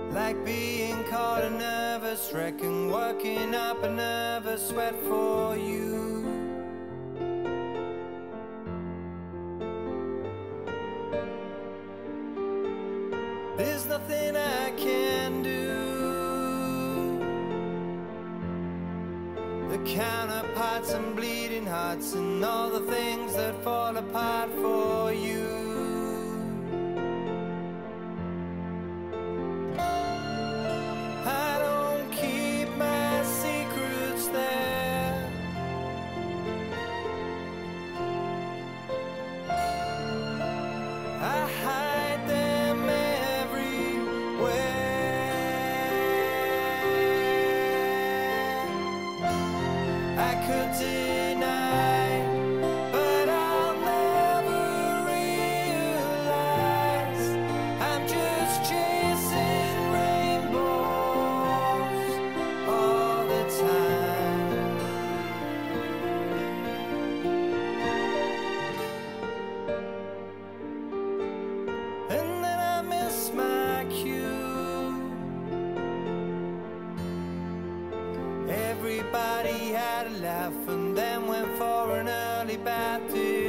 Like being caught a nervous wreck and working up a nervous sweat for you. There's nothing I can do. The counterparts and bleeding hearts and all the things that fall apart for you. I hide them everywhere. I could deny, but I'll never realize I'm just chasing rainbows all the time. And then I miss my cue. Everybody had a laugh and then went for an early bath.